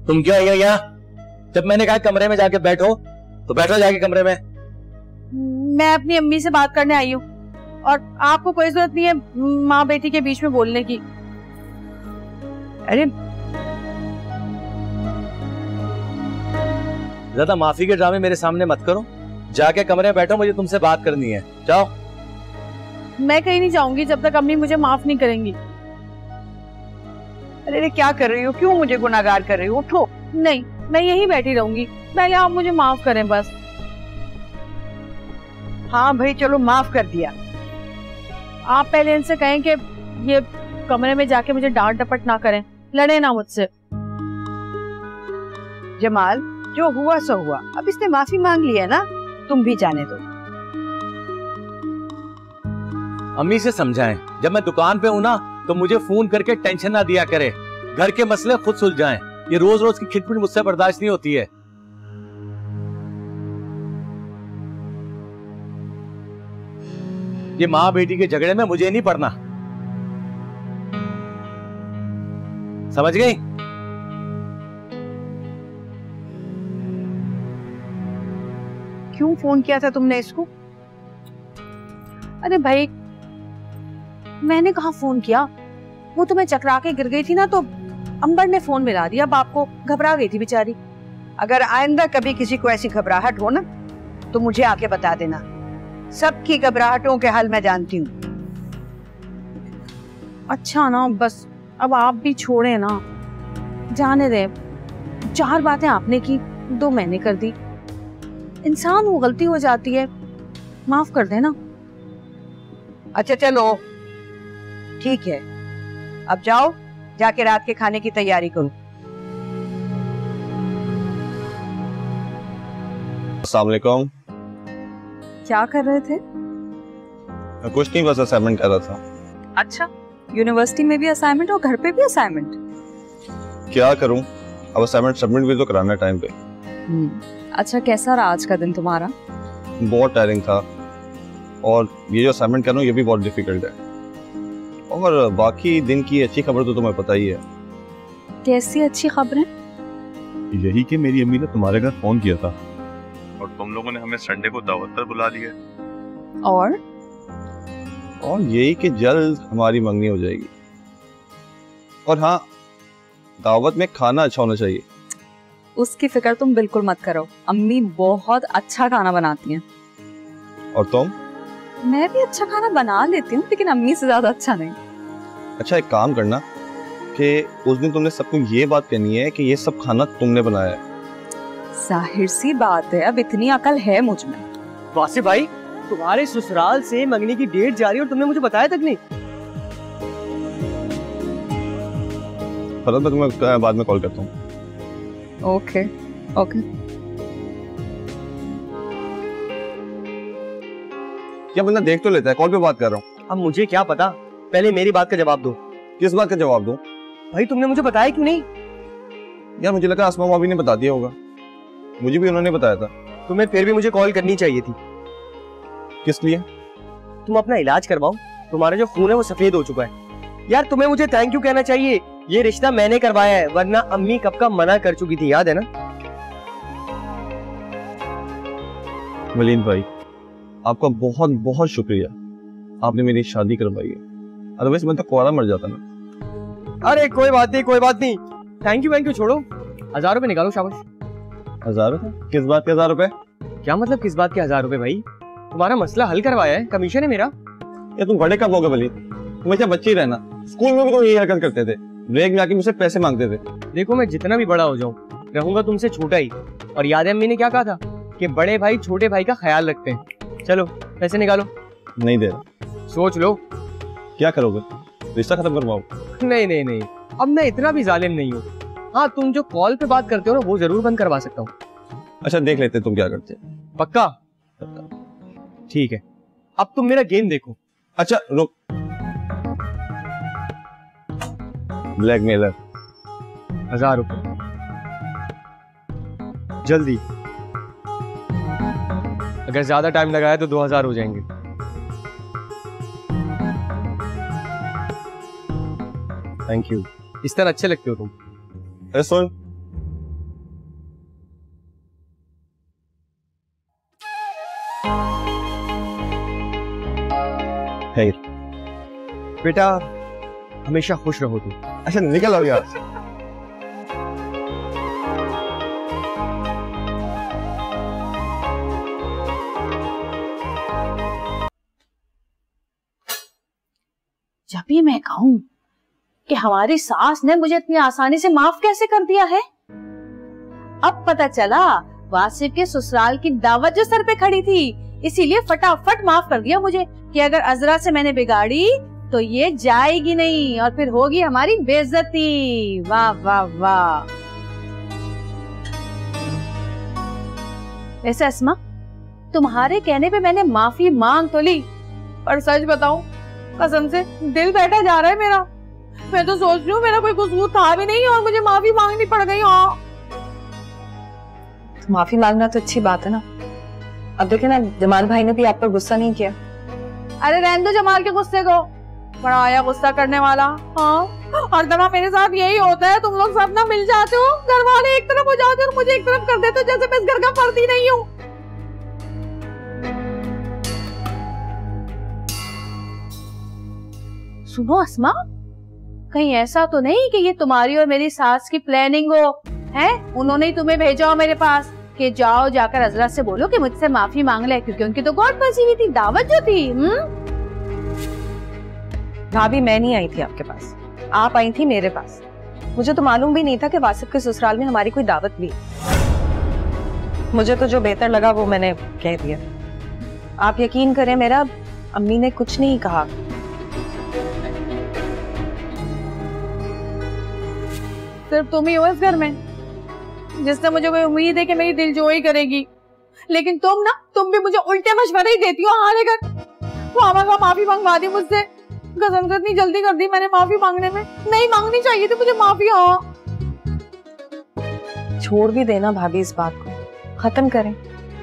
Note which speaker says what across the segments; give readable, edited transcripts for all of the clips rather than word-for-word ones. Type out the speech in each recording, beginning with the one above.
Speaker 1: तुम क्यों आई हो यहाँ? जब मैंने कहा कमरे में जाके बैठो तो बैठो जाके कमरे में।
Speaker 2: मैं अपनी अम्मी से बात करने आई हूँ और आपको कोई जरूरत नहीं है माँ बेटी के बीच में बोलने की।
Speaker 1: अरे ज्यादा माफी के ड्रामे मेरे सामने मत करो, जाके कमरे में बैठो, मुझे तुमसे बात करनी है। जाओ।
Speaker 2: मैं कहीं नहीं जाऊंगी जब तक अम्मी मुझे माफ नहीं करेंगी।
Speaker 3: अरे क्या कर रही हो? क्यों मुझे गुनाहगार कर रही हो? उठो।
Speaker 2: नहीं, मैं यहीं बैठी रहूंगी, पहले आप मुझे माफ करें बस।
Speaker 3: हाँ भाई चलो माफ कर दिया।
Speaker 2: आप पहले इनसे कहें कि ये कमरे में जाके मुझे डांट डपट ना करें, लड़े ना मुझसे।
Speaker 3: जमाल जो हुआ सो हुआ, अब इसने माफी मांग ली है ना, तुम भी जाने दो।
Speaker 1: अम्मी से समझाएं, जब मैं दुकान पे हूं ना तो मुझे फोन करके टेंशन ना दिया करे, घर के मसले खुद सुलझाएं। ये रोज रोज की खिटपिट मुझसे बर्दाश्त नहीं होती है। ये माँ बेटी के झगड़े में मुझे नहीं पड़ना, समझ गई?
Speaker 3: क्यों फोन किया था तुमने इसको?
Speaker 2: अरे भाई मैंने कहा फोन किया, वो तो मैं चकरा के गिर गई थी ना, तो अंबर ने फोन मिला दिया बाप को, घबरा गई थी बेचारी।
Speaker 3: अगर आइंदा कभी किसी को ऐसी घबराहट हो ना तो मुझे आके बता देना, सबकी घबराहटों के हल मैं जानती हूँ।
Speaker 2: अच्छा ना, बस अब आप भी छोड़े ना, जाने दे। 4 बातें आपने की, 2 मैंने कर दी। इंसान वो गलती हो जाती है, माफ कर देना।
Speaker 3: अच्छा चलो ठीक है, अब जाओ, जाके रात के खाने की तैयारी करो।
Speaker 4: अस्सलाम वालेकुम।
Speaker 5: क्या कर रहे थे?
Speaker 4: कुछ नहीं, बस असाइनमेंट कर रहा था।
Speaker 5: अच्छा, यूनिवर्सिटी में भी असाइनमेंट और घर पे भी असाइनमेंट?
Speaker 4: क्या करूं, अब असाइनमेंट सबमिट भी तो कराना है टाइम पे।
Speaker 5: अच्छा, कैसा रहा आज का दिन तुम्हारा?
Speaker 4: बहुत टायरिंग था, और ये जो असाइनमेंट कर रहा हूँ ये भी बहुत डिफिकल्ट है। और बाकी दिन की अच्छी खबर तो तुम्हें पता ही है।
Speaker 5: कैसी अच्छी खबरें?
Speaker 4: यही कि मेरी अम्मी ने तुम्हारे घर फोन किया था और तुम लोगों ने हमें संडे को दावत पर बुला लिया। और यही कि जल्द हमारी मंगनी हो जाएगी। और हाँ, दावत में खाना अच्छा होना चाहिए।
Speaker 5: उसकी फिक्र तुम बिल्कुल मत करो, अम्मी बहुत अच्छा खाना बनाती हैं।
Speaker 4: और तुम?
Speaker 5: मैं भी अच्छा खाना बना लेती हूँ, लेकिन अम्मी से ज्यादा अच्छा नहीं।
Speaker 4: अच्छा, एक काम करना कि उस दिन तुमने सबको ये बात कहनी है कि ये सब खाना तुमने बनाया है।
Speaker 5: जाहिर सी बात है, अब इतनी अकल है मुझ में।
Speaker 6: वासिफ भाई, तुम्हारे ससुराल से मंगनी की डेट जा रही है और तुमने मुझे बताया तक नहीं।
Speaker 4: फरहत, मैं तुम्हें बाद में कॉल करता हूँ।
Speaker 5: Okay okay.
Speaker 4: क्या बंदा देख तो लेता है, कॉल पे बात कर रहा हूँ।
Speaker 6: अब मुझे क्या पता, पहले मेरी बात का जवाब दो।
Speaker 4: किस बात का जवाब दूं?
Speaker 6: भाई तुमने मुझे बताया क्यों नहीं?
Speaker 4: यार मुझे लगा आसमा भाभी ने बता दिया होगा, मुझे भी उन्होंने बताया था।
Speaker 6: तुम्हें फिर भी मुझे कॉल करनी चाहिए थी।
Speaker 4: किस लिए?
Speaker 6: तुम अपना इलाज करवाओ, तुम्हारा जो खून है वो सफेद हो चुका है। यार तुम्हें मुझे थैंक यू कहना चाहिए, ये रिश्ता मैंने करवाया है, वरना अम्मी कब का मना कर चुकी थी, याद है ना?
Speaker 4: मलिन भाई, आपका बहुत बहुत शुक्रिया, आपने मेरी शादी करवाई है, अदरवाइज मैं तो कुंवारा मर जाता ना।
Speaker 6: अरे कोई बात नहीं, कोई बात नहीं, थैंक यू छोड़ो। 1000 रुपए निकालो, शाबाश।
Speaker 4: 1000 रुपए? किस बात के 1000 रुपए?
Speaker 6: क्या मतलब किस बात के 1000 रुपए? भाई तुम्हारा मसला हल करवाया है, कमीशन है मेरा।
Speaker 4: या तुम बड़े कब हो गए मलिन? तुम अच्छा बच्चे ही रहना, स्कूल में भी तुम यही हरकत करते थे, ब्रेक में आके मुझसे पैसे मांगते थे।
Speaker 6: देखो मैं जितना भी बड़ा हो जाऊं रहूंगा तुमसे छोटा ही, और याद है अम्मी ने क्या कहा था कि बड़े भाई छोटे भाई का ख्याल रखते हैं। चलो पैसे निकालो।
Speaker 4: नहीं दे रहा।
Speaker 6: सोच लो।
Speaker 4: क्या करोगे, रिश्ता खत्म करवाओ?
Speaker 6: नहीं, अब मैं इतना भी जालिम नहीं हूँ। हाँ, तुम जो कॉल पे बात करते हो ना वो जरूर बंद करवा सकता हूँ।
Speaker 4: अच्छा देख लेते तुम क्या करते।
Speaker 6: पक्का? ठीक है, अब तुम मेरा गेम देखो।
Speaker 4: अच्छा रुक, ब्लैकमेलर।
Speaker 6: 1000 रुपए जल्दी, अगर ज्यादा टाइम लगाया तो 2000 हो जाएंगे।
Speaker 4: Thank you.
Speaker 6: इस तरह अच्छे लगते हो तुम।
Speaker 4: अरे सुन, खैर।
Speaker 6: बेटा हमेशा खुश रहो तुम।
Speaker 4: अच्छा निकल आओ यार।
Speaker 2: जब भी मैं कहूं कि हमारी सास ने मुझे इतनी आसानी से माफ कैसे कर दिया है, अब पता चला वासिफ के ससुराल की दावत जो सर पे खड़ी थी, इसीलिए फटाफट माफ कर दिया मुझे कि अगर अजरा से मैंने बिगाड़ी तो ये जाएगी नहीं और फिर होगी हमारी बेइज्जती। वाह वाह वाह। वैसे अस्मा, तुम्हारे कहने पे मैंने माफी मांग तो ली, पर सच बताऊं कसम से दिल बैठा जा रहा है मेरा। मैं तो सोच रही हूँ मेरा कोई कसूर था भी नहीं और मुझे माफी मांगनी पड़ गई। हाँ
Speaker 5: तो माफी मांगना तो अच्छी बात है ना। अब देखे ना, जमाल भाई ने भी आप पर गुस्सा नहीं किया।
Speaker 2: अरे रहने दो जमाल के गुस्से को, बड़ा आया गुस्सा करने वाला। हाँ हर दफा मेरे साथ यही होता है, तुम लोग सब ना मिल जाते हो, घर वाले एक तरफ हो जाते हो और मुझे एक तरफ कर देते हो, जैसे मैं इस घर का फर्द ही नहीं हूँ। सुनो अस्मा, कहीं ऐसा तो नहीं कि ये तुम्हारी और मेरी सास की प्लानिंग हो है? उन्होंने ही तुम्हें भेजा हो मेरे पास कि जाओ जाकर अजरा से बोलो कि मुझसे माफी मांग ले, क्योंकि उनकी तो गॉड फंसी हुई थी, दावत जो थी।
Speaker 5: भाभी मैं नहीं आई थी आपके पास, आप आई थी मेरे पास। मुझे तो मालूम भी नहीं था कि वासिफ के ससुराल में हमारी कोई दावत भी। मुझे तो जो बेहतर लगा वो मैंने कह दिया। आप यकीन करें, मेरा अम्मी ने कुछ नहीं कहा।
Speaker 2: सिर्फ तुम ही हो इस घर में जिसने मुझे कोई उम्मीद है कि मेरी दिलजोई करेगी, लेकिन तुम भी मुझे उल्टे मशवरे ही देती हो। हाँ लेकर वो माफी मंगवा दी मुझसे, कसम से इतनी जल्दी कर दी मैंने माफी मांगने में, नहीं मांगनी चाहिए थी मुझे माफी। हाँ
Speaker 5: छोड़ भी देना भाभी, इस बात को खत्म करें।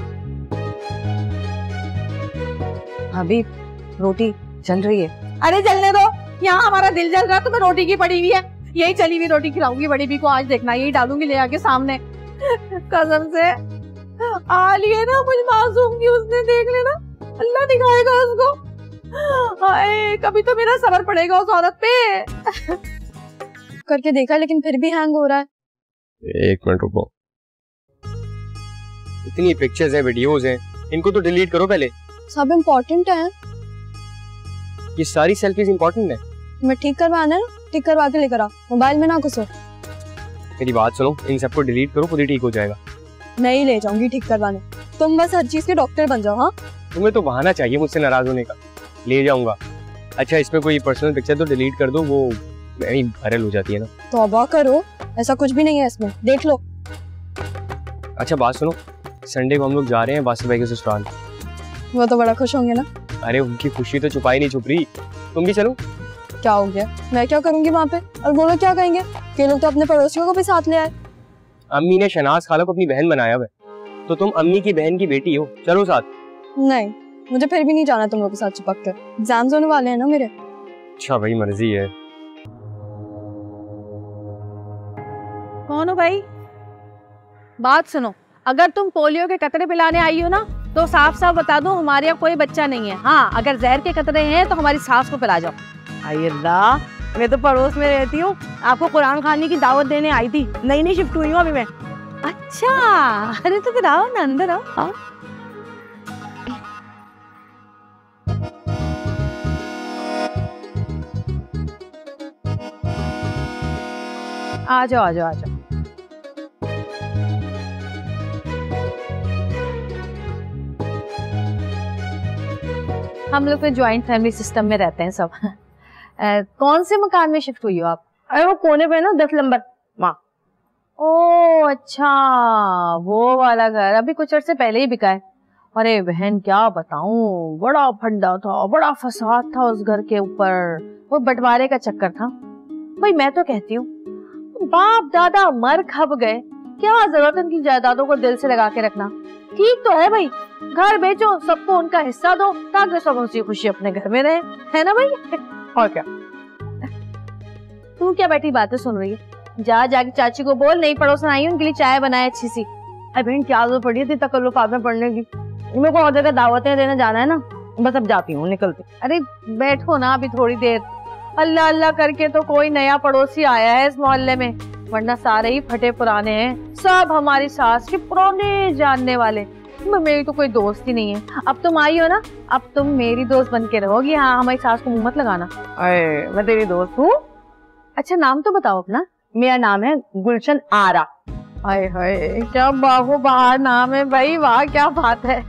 Speaker 5: भाभी रोटी जल रही है।
Speaker 2: अरे जलने दो, यहाँ हमारा दिल जल रहा है, तुम्हें रोटी की पड़ी हुई है, यही चली हुई रोटी खिलाऊंगी बड़ी भी को आज, देखना यही डालूंगी ले आके सामने। कसम से आ लिए ना मुझ मासूम की, उसने देख लेना, अल्लाह दिखाएगा उसको। हाय कभी तो मेरा सबर पड़ेगा उस औरत पे।
Speaker 5: करके देखा लेकिन फिर भी हैंग हो रहा है।
Speaker 4: एक मिनट रुको।
Speaker 6: इतनी पिक्चर्स हैं, वीडियोस हैं, इनको तो डिलीट करो पहले।
Speaker 5: सब इम्पोर्टेंट है।
Speaker 6: ये सारी सेल्फीज इम्पोर्टेंट है।
Speaker 5: मैं ठीक करवाना है ना, ठीक करवा के लेकर आ, मोबाइल में ना घुसो।
Speaker 6: मेरी बात सुनो, इन सबको डिलीट करो, खुद ही ठीक हो जाएगा।
Speaker 5: नहीं ले जाऊंगी ठीक करवाने, तुम बस हर चीज के डॉक्टर बन जाओ। हाँ
Speaker 6: तुम्हें तो बहाना चाहिए मुझसे नाराज होने का। ले जाऊंगा। अच्छा इसमें कोई पर्सनल पिक्चर तो डिलीट कर दो, वो वायरल हो जाती है ना।
Speaker 5: तौबा करो, ऐसा कुछ भी नहीं है इसमें, देख लो।
Speaker 6: अच्छा बात सुनो, संडे को हम लोग जा रहे हैं वासिफ भाई के ससुराल।
Speaker 5: वो तो बड़ा खुश होंगे ना।
Speaker 6: अरे उनकी खुशी तो छुपाई नहीं छुप रही, तुम भी चलो।
Speaker 5: क्या हो गया, मैं क्या करूंगी वहाँ पे, और वो लोग क्या कहेंगे? ये लोग तो अपने पड़ोसियों को भी साथ ले आए।
Speaker 6: अम्मी ने शनाज खाला को अपनी बहन बनाया हुआ है, तो तुम अम्मी की बहन की बेटी हो, चलो साथ।
Speaker 5: नहीं मुझे फिर भी नहीं जाना तुम लोग के साथ चिपक कर, एग्जाम्स होने वाले हैं ना मेरे।
Speaker 6: अच्छा भाई मर्जी है।
Speaker 2: कौन हो भाई? बात सुनो, अगर तुम पोलियो के कतरे पिलाने आई हो ना तो साफ साफ बता दो हमारे यहाँ कोई बच्चा नहीं है। हाँ अगर जहर के कतरे हैं तो हमारी सास को पिला जाओ। अल्लाह, मैं तो पड़ोस में रहती हूँ, आपको कुरान खाने की दावत देने आई थी, नई शिफ्ट हुई हूँ अभी मैं। अच्छा अरे तो फिर आओ ना, अंदर आओ। आ जाओ आ जाओ आ जाओ। हम लोग तो ज्वाइंट फैमिली सिस्टम में रहते हैं सब। कौन से मकान में शिफ्ट हुई हो आप? अरे वो कोने पे ना 10 नंबर वहाँ। ओ अच्छा वो वाला घर अभी कुछ अर्से पहले ही बिका है। अरे बहन क्या बताऊं, बड़ा फंडा था, बड़ा फसाद था उस घर के ऊपर, वो बंटवारे का चक्कर था। भाई मैं तो कहती हूँ बाप दादा मर खप गए, क्या जरूरत उनकी जायदादों को दिल से लगा के रखना। ठीक तो है भाई, घर बेचो, सबको उनका हिस्सा दो ताकि सब खुशी खुशी अपने घर में रहे, है ना भाई? और क्या तू क्या बैठी बातें सुन रही है? जा जाके चाची को बोल, नई पड़ोसन आई उनके लिए चाय बनाए अच्छी सी। अरे बहन क्या जरूरत पड़ी थी तकल्लुफ़ात में पढ़ने की, मेरे को और जगह दावतें देने जाना है ना।
Speaker 5: बस अब जाती हूँ, निकलती।
Speaker 2: अरे बैठो ना अभी थोड़ी देर, अल्लाह अल्लाह करके तो कोई नया पड़ोसी आया है इस मोहल्ले में, वरना सारे ही फटे पुराने हैं, सब हमारी सास के पुराने जानने वाले। मेरी तो कोई दोस्त ही नहीं है। अब तुम आई हो ना, अब तुम मेरी दोस्त बन के रहोगी। हाँ, हमारी सास को मुंह मत लगाना।
Speaker 5: अरे मैं तेरी दोस्त हूँ।
Speaker 2: अच्छा नाम तो बताओ अपना।
Speaker 5: मेरा नाम है गुलशन आरा।
Speaker 2: हाय हाय क्या बागो बाहर नाम है भाई, वाह क्या बात है।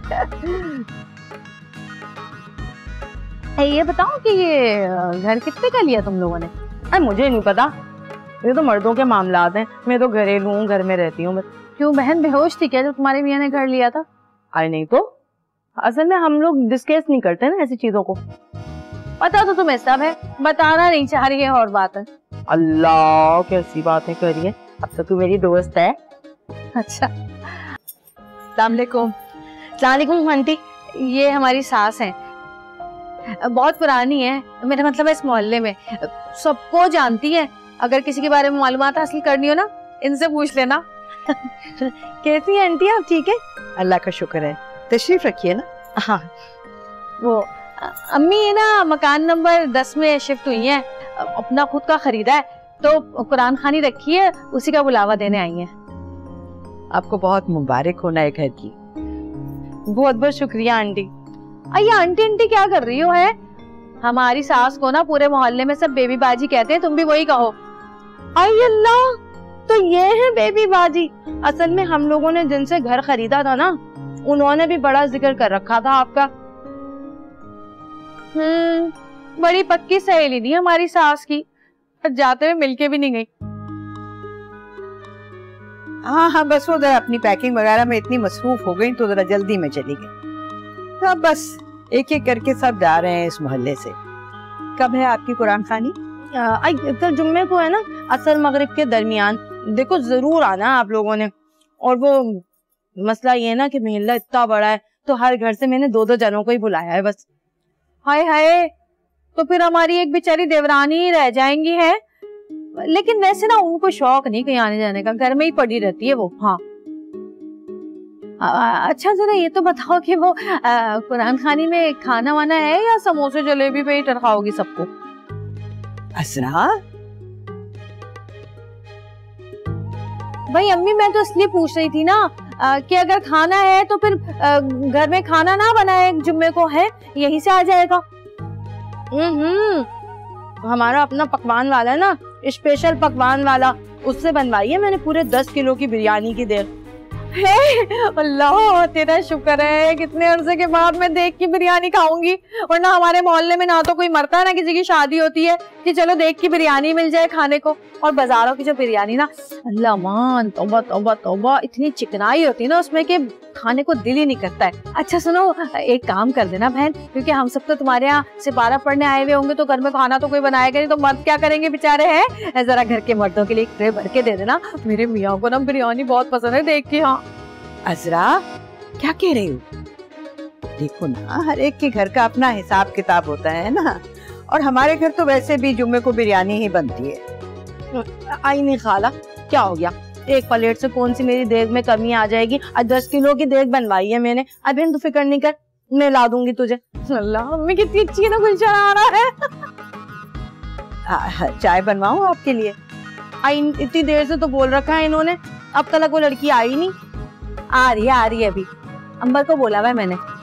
Speaker 2: ये बताओ कि ये घर कितने का लिया तुम लोगों ने?
Speaker 5: अरे मुझे नहीं पता, ये तो मर्दों के मामलात हैं, मैं तो घरेलू हूँ, घर में रहती हूँ।
Speaker 2: क्यों बहन बेहोश थी क्या जब तुम्हारे मियाँ ने घर लिया था?
Speaker 5: अरे नहीं तो, असल में हम लोग डिस्कस नहीं करते ना ऐसी चीजों को।
Speaker 2: पता तो तुम्हें सब है, बताना नहीं चाह रही है और बात है।
Speaker 5: अल्लाह कैसी बातें कर रही है, अब तो तू मेरी दोस्त है।
Speaker 2: अच्छा
Speaker 3: अस्सलाम वालेकुम।
Speaker 5: अस्सलाम वालेकुम आंटी।
Speaker 2: ये हमारी सास है, बहुत पुरानी है, मेरा मतलब है इस मोहल्ले में सबको जानती है। अगर किसी के बारे में मालूमात हासिल करनी हो ना, इनसे पूछ लेना।
Speaker 5: कैसी है आंटी आप? ठीक है,
Speaker 3: अल्लाह का शुक्र है। तशरीफ रखिए ना।
Speaker 5: हाँ
Speaker 2: वो अम्मी है ना मकान नंबर 10 में शिफ्ट हुई हैं, अपना खुद का खरीदा है, तो कुरान खानी रखी है, उसी का बुलावा देने आई हैं।
Speaker 3: आपको बहुत मुबारक हो नए घर की।
Speaker 5: बहुत बहुत शुक्रिया आंटी।
Speaker 2: अये आंटी आंटी क्या कर रही हो है? हमारी सास को ना पूरे मोहल्ले में सब बेबी बाजी कहते हैं, तुम भी वही कहो।
Speaker 5: आई अल्लाह, तो ये है बेबी बाजी। असल में हम लोगों ने जिनसे घर खरीदा था ना, उन्होंने भी बड़ा जिक्र कर रखा था आपका।
Speaker 2: बड़ी पक्की सहेली थी हमारी सास की, पर जाते हुए मिलके भी नहीं गई।
Speaker 3: हाँ हाँ, बस वो जरा अपनी पैकिंग वगैरह में इतनी मसरूफ हो गई तो जरा जल्दी में चली गई। अब बस एक एक करके सब जा रहे हैं इस मोहल्ले से। कब है आपकी कुरान खानी?
Speaker 5: तो जुम्मे को है ना, असर मगरिब के दरमियान। देखो जरूर आना आप लोगों ने। और वो मसला ये है ना कि मोहल्ला इतना बड़ा है, तो हर घर से मैंने 2-2 जनों को ही बुलाया है बस।
Speaker 2: हाय हाय, तो फिर हमारी एक बेचारी देवरानी ही रह जाएंगी है। लेकिन वैसे ना उनको शौक नहीं कहीं आने जाने का, घर में ही पड़ी रहती है वो। हाँ अच्छा जरा ये तो बताओ कि वो कुरान खानी में खाना वाना है या समोसे जलेबी पे ही टरखाओगी सबको?
Speaker 3: असरा
Speaker 2: भाई अम्मी मैं तो इसलिए पूछ रही थी ना कि अगर खाना है तो फिर घर में खाना ना बनाए जुम्मे को, है यहीं से आ जाएगा।
Speaker 5: हमारा अपना पकवान वाला है ना, स्पेशल पकवान वाला, उससे बनवाई है मैंने पूरे 10 किलो की बिरयानी की देर।
Speaker 2: अल्लाह तेरा शुक्र है, कितने अरसे के बाद मैं देख की बिरयानी खाऊंगी, वरना हमारे मोहल्ले में ना तो कोई मरता है ना किसी की शादी होती है कि चलो देख की बिरयानी मिल जाए खाने को। और बाजारों की जो बिरयानी ना, अल्लाह मान तौबा तौबा तौबा, इतनी चिकनाई होती है ना उसमें कि खाने को दिल ही नहीं करता है। अच्छा सुनो, एक काम कर देना बहन, क्योंकि हम सब तो तुम्हारे यहाँ सिपारा पढ़ने आए हुए होंगे, तो घर में खाना तो कोई बनाएगा नहीं, तो मर्द क्या करेंगे बेचारे हैं, जरा घर के मर्दों के लिए एक ट्रे भर के दे देना। मेरे मियाँ को ना बिरयानी बहुत पसंद है देख के। हाँ
Speaker 3: अजरा क्या कह रही हो? देखो ना, हर एक के घर का अपना हिसाब किताब होता है ना, और हमारे घर तो वैसे भी जुम्मे को बिरयानी ही बनती है।
Speaker 5: आई नहीं खाला, क्या हो गया? एक प्लेट से कौन सी मेरी देग में कमी आ जाएगी? 10 किलो की देग बनवाई है मैंने। अभी तू फिक्र नहीं कर, मैं ला दूंगी तुझे।
Speaker 2: अल्लाह मम्मी कितनी अच्छी है ना, गुलशन आ रहा है।
Speaker 3: चाय बनवाऊं आपके लिए?
Speaker 5: आई इतनी देर से तो बोल रखा है इन्होंने, अब तक वो लड़की आई नहीं।
Speaker 2: आ रही है अभी, अंबर को बोला हुआ है मैंने।